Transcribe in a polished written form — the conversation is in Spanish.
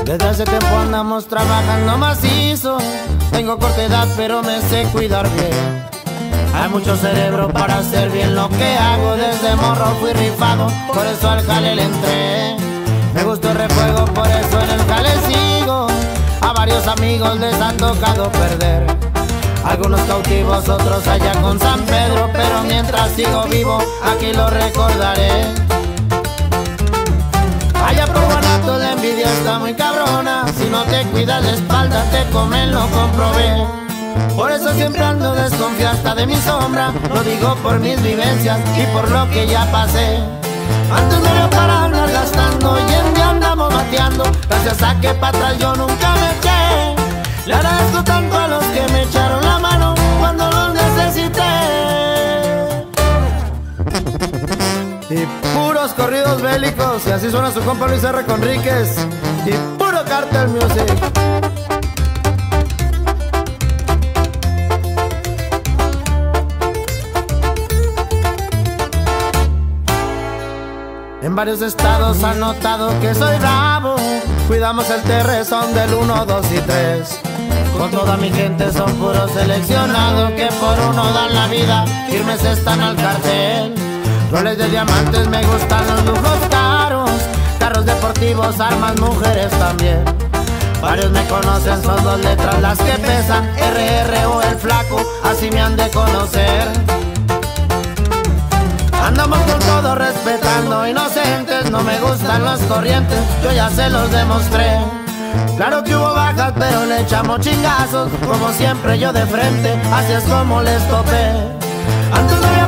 Desde hace tiempo andamos trabajando macizo. Tengo corta edad pero me sé cuidar bien. Hay mucho cerebro para hacer bien lo que hago. Desde morro fui rifado, por eso al jale le entré. Me gustó el refuego, por eso en el jale sigo. A varios amigos les ha tocado perder. Algunos cautivos, otros allá con San Pedro. Pero mientras sigo vivo, aquí lo recordaré. Allá por Guanatos la envidia está muy cabrona. Si no te cuidas la espalda, te comen, lo comprobé. Por eso siempre ando desconfiada de mi sombra. Lo digo por mis vivencias y por lo que ya pasé. Antes no había para andar gastando, hoy en día andamos bateando. Gracias a que para atrás yo nunca me eché. Le agradezco tanto a los que me echaron la mano cuando los necesité. Y puros corridos bélicos, y así suena su compa Luis R. Conríquez. Y puro Cartel Music. En varios estados han notado que soy bravo. Cuidamos el terrezón del 1, 2 y 3. Con toda mi gente son puros seleccionados que por uno dan la vida, firmes están al cartel. Roles de diamantes, me gustan los lujos caros. Carros deportivos, armas, mujeres también. Varios me conocen, son 2 letras las que pesan. RR o el flaco, así me han de conocer. Andamos con todo respetando inocentes. No me gustan los corrientes, yo ya se los demostré. Claro que hubo bajas, pero le echamos chingazos. Como siempre yo de frente, así es como les topé. Antes no había